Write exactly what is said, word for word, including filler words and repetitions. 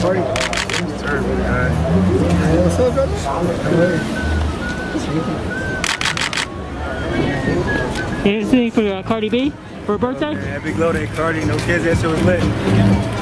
Cardi. Hey, what's up, brother? Anything for uh, Cardi B for her birthday? Man, big low day, Cardi. No kids, that shit was lit.